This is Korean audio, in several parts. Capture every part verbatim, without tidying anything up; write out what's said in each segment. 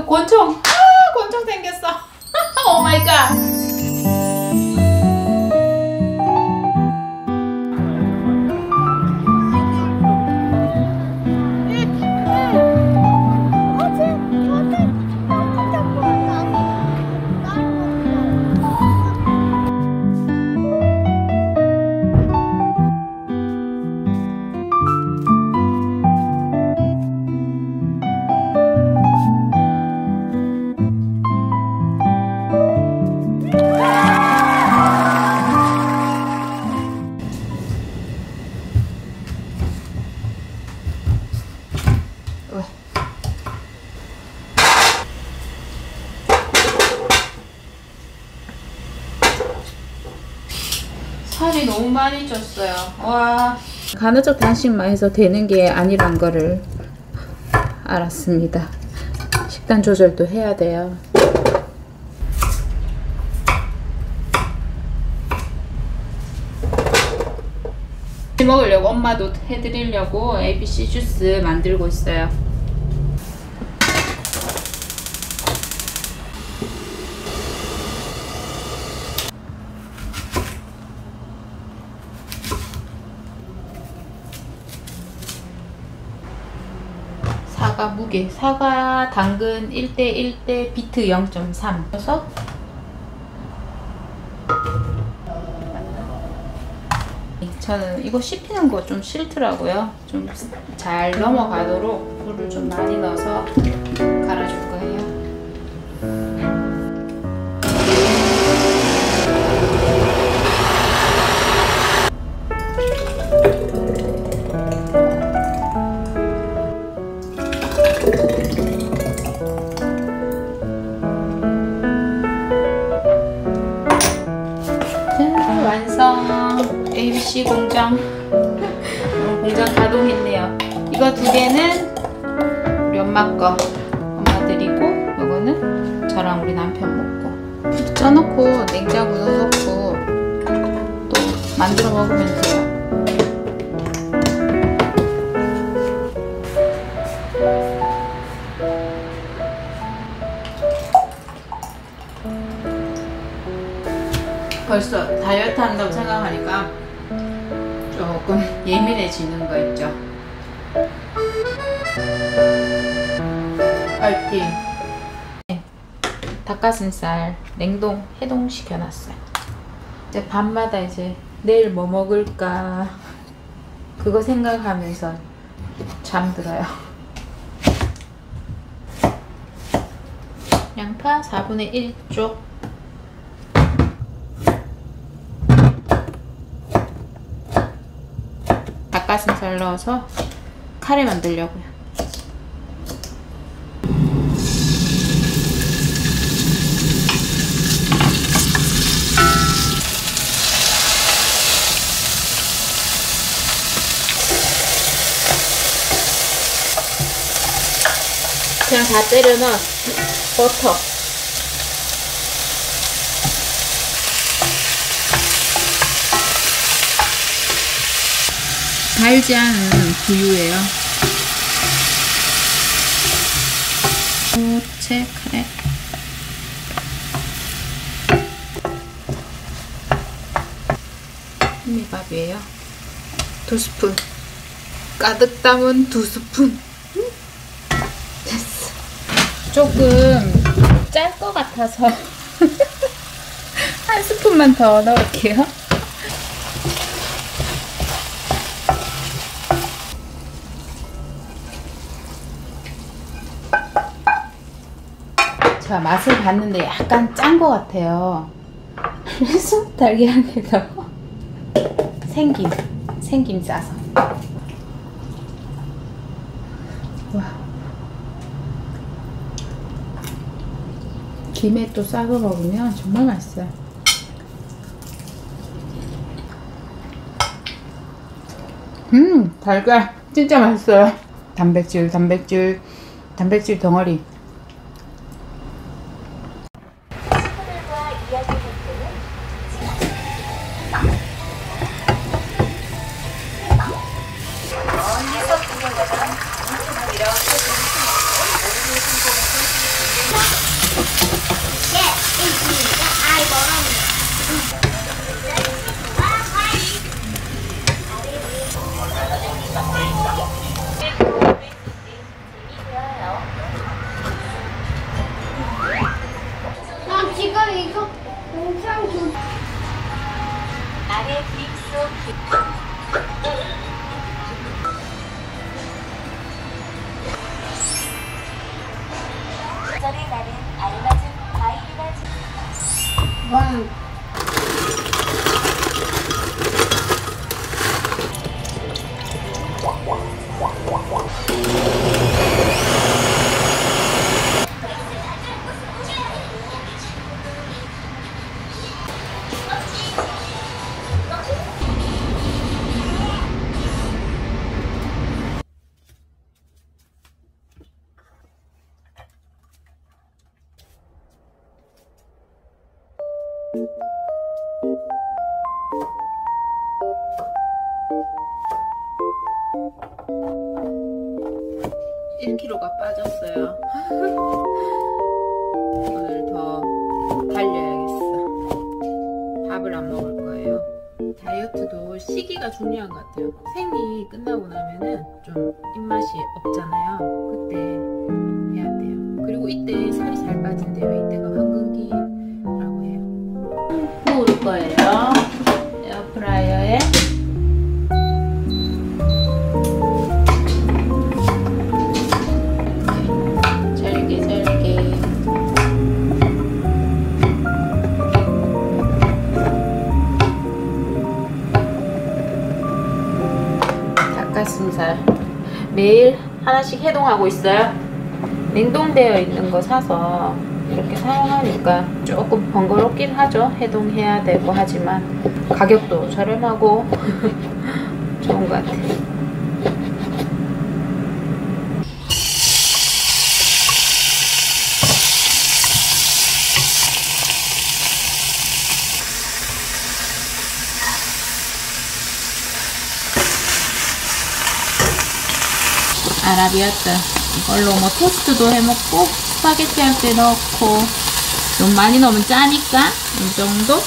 권총. 아, 권총 생겼어. 오 마이 갓. 살이 너무 많이 쪘어요. 와. 간헐적 단식만 해서 되는 게 아니란 거를 알았습니다. 식단 조절도 해야 돼요. 먹으려고 엄마도 해드리려고 에이비씨 주스 만들고 있어요. 사과 무게, 사과 당근 일 대 일 대 비트 영 점 삼 그래서 저는 이거 씹히는 거 좀 싫더라고요. 좀 잘 넘어가도록 물을 좀 많이 넣어서 갈아줄 거예요. 완성! 에이비씨 공장 공장 가동했네요. 이거 두 개는 우리 엄마 거 엄마 드리고, 이거는 저랑 우리 남편 먹고. 쪄놓고 냉장고 넣어놓고 또 만들어 먹으면 돼요. 벌써 다이어트 한다고 생각하니까 조금 예민해지는 거 있죠. 파이팅! 네, 닭가슴살 냉동 해동 시켜놨어요. 이제 밤마다 이제 내일 뭐 먹을까 그거 생각하면서 잠들어요. 양파 사분의 일 쪽, 닭가슴살 넣어서 카레 만들려고요. 그냥 다 때려 넣어. 버터, 달지 않은 두유예요. 고체 카레. 현미밥이에요. 두 스푼. 가득 담은 두 스푼. 됐어. 조금 짤 것 같아서 한 스푼만 더 넣을게요. 제가 맛을 봤는데 약간 짠 것 같아요. 그래서 달걀 한 개 더 생김 생김 싸서. 와, 김에 또 싸서 먹으면 정말 맛있어요. 음, 달걀 진짜 맛있어요. 단백질 단백질 단백질 덩어리. 일 킬로그램가 빠졌어요. 오늘 더 달려야겠어. 밥을 안 먹을 거예요. 다이어트도 시기가 중요한 것 같아요. 생리 끝나고 나면은 좀 입맛이 없잖아요. 그때 해야 돼요. 그리고 이때 살이 잘 빠진대요. 이때가 황금기라고 해요. 구울 거예요. 에어프라이어에. 닭가슴살 매일 하나씩 해동하고 있어요. 냉동되어 있는 거 사서 이렇게 사용하니까 조금 번거롭긴 하죠. 해동해야 되고 하지만 가격도 저렴하고 좋은 것 같아요. 아라비아타 이걸로 뭐 토스트도 해먹고 스파게티 할 때 넣고 너무 많이 넣으면 짜니까 이 정도.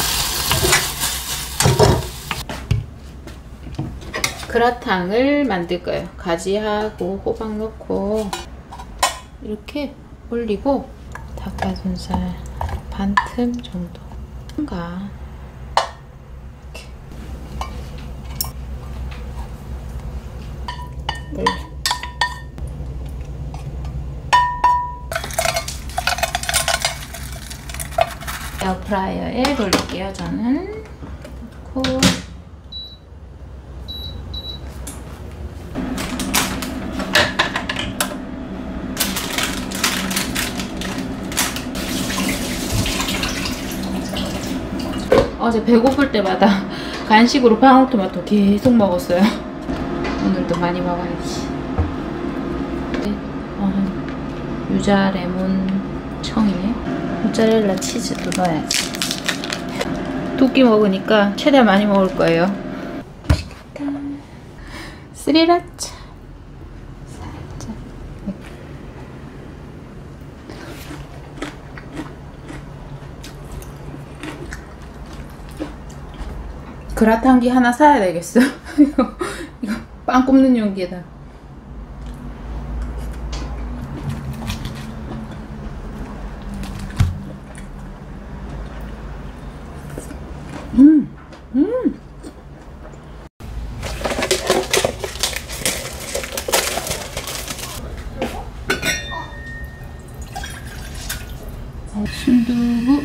그라탕을 만들 거예요. 가지하고 호박 넣고 이렇게 올리고 닭가슴살 반 틈 정도 뭔가 이렇게 올려. 에어프라이어에 돌릴게요. 저는 넣고 어제 배고플 때마다 간식으로 방울토마토 계속 먹었어요. 오늘도 많이 먹어야지. 어, 유자 레몬 청이네. 모짜렐라 치즈도 넣어야지. 두 끼 먹으니까 최대한 많이 먹을 거예요. 맛있겠다. 스리라차 살짝. 그라탕기 하나 사야 되겠어. 이거 이거 빵 굽는 용기에다. 음, 음. 순두부.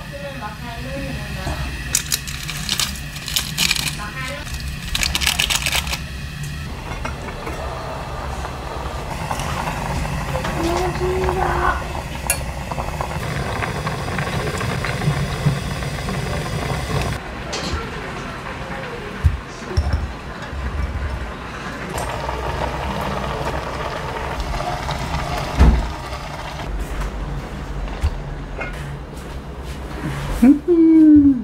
음.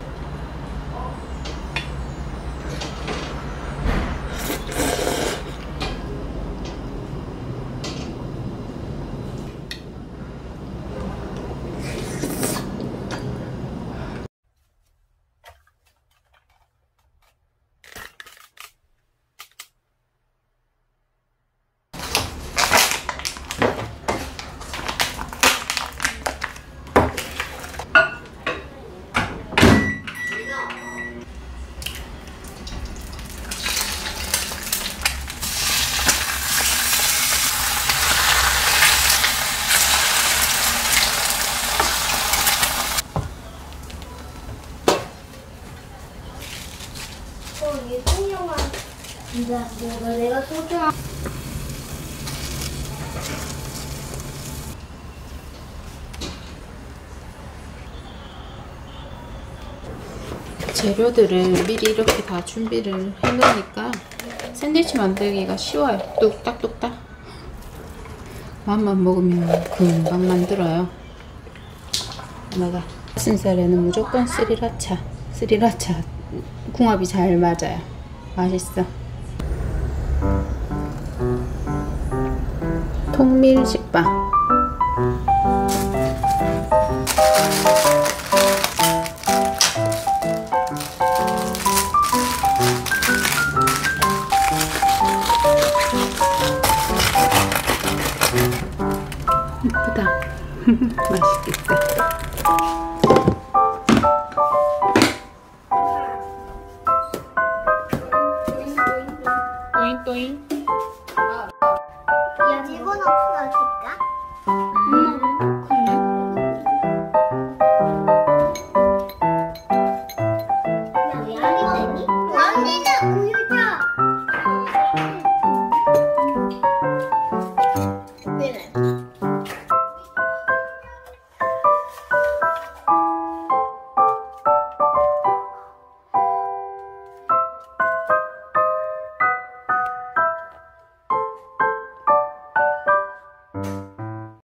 예쁜영화 진짜 뭐가 내가 소중한 재료들을 미리 이렇게 다 준비를 해놓으니까 샌드위치 만들기가 쉬워요. 뚝딱뚝딱 맘만 먹으면 금방 만들어요. 엄마가 가슴살에는 무조건 스리라차 스리라차 궁합이 잘 맞아요. 맛있어. 통밀식빵. 예쁘다. 맛있겠다. 또잉또잉.